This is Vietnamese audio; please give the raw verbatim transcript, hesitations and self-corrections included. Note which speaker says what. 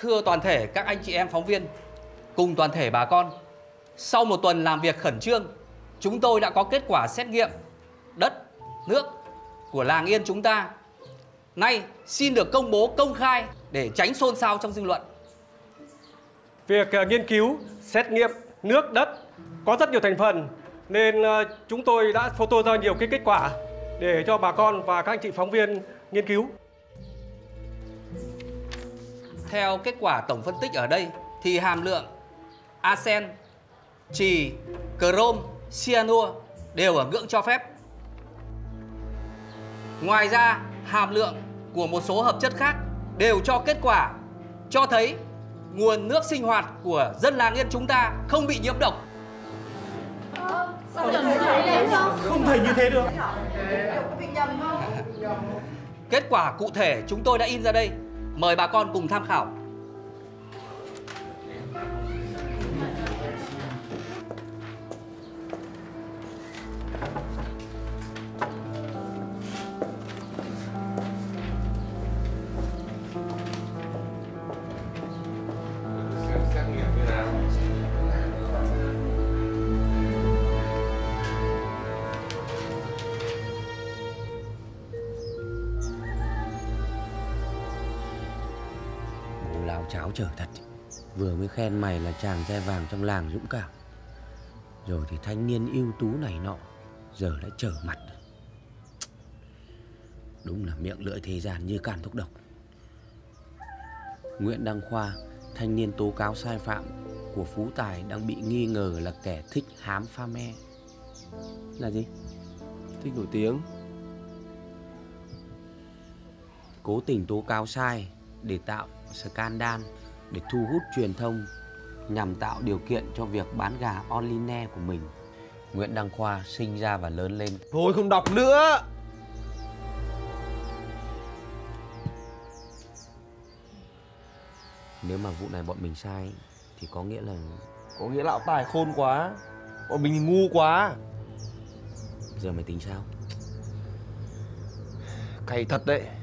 Speaker 1: Thưa toàn thể các anh chị em phóng viên, cùng toàn thể bà con, sau một tuần làm việc khẩn trương, chúng tôi đã có kết quả xét nghiệm đất, nước của làng Yên chúng ta. Nay xin được công bố công khai để tránh xôn xao trong dư luận.
Speaker 2: Việc uh, nghiên cứu, xét nghiệm nước, đất có rất nhiều thành phần, nên uh, chúng tôi đã photo ra nhiều cái kết quả để cho bà con và các anh chị phóng viên nghiên cứu.
Speaker 1: Theo kết quả tổng phân tích ở đây thì hàm lượng arsen, chì, chrome, cyanua đều ở ngưỡng cho phép. Ngoài ra, hàm lượng của một số hợp chất khác đều cho kết quả cho thấy nguồn nước sinh hoạt của dân làng Yên chúng ta không bị nhiễm độc.
Speaker 3: Không thể như thế được.
Speaker 1: Kết quả cụ thể chúng tôi đã in ra đây, mời bà con cùng tham khảo.
Speaker 4: Láo cháo trở thật. Vừa mới khen mày là chàng trai vàng trong làng dũng cảm, rồi thì thanh niên ưu tú này nọ, giờ lại trở mặt. Đúng là miệng lưỡi thế gian như càn thuốc độc. Nguyễn Đăng Khoa, thanh niên tố cáo sai phạm của Phú Tài, đang bị nghi ngờ là kẻ thích hám pha me. Là gì?
Speaker 5: Thích nổi tiếng.
Speaker 4: Cố tình tố cáo sai để tạo scandal, để thu hút truyền thông, nhằm tạo điều kiện cho việc bán gà online của mình. Nguyễn Đăng Khoa sinh ra và lớn lên.
Speaker 5: Thôi không đọc nữa.
Speaker 4: Nếu mà vụ này bọn mình sai thì có nghĩa là...
Speaker 5: Có nghĩa lão Tài khôn quá, bọn mình ngu quá.
Speaker 4: Giờ mày tính sao?
Speaker 5: Cay thật đấy.